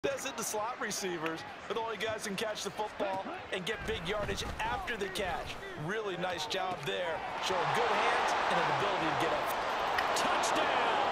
That's it, the slot receivers are the only guys who can catch the football and get big yardage after the catch. Really nice job there, showing good hands and an ability to get up. Touchdown!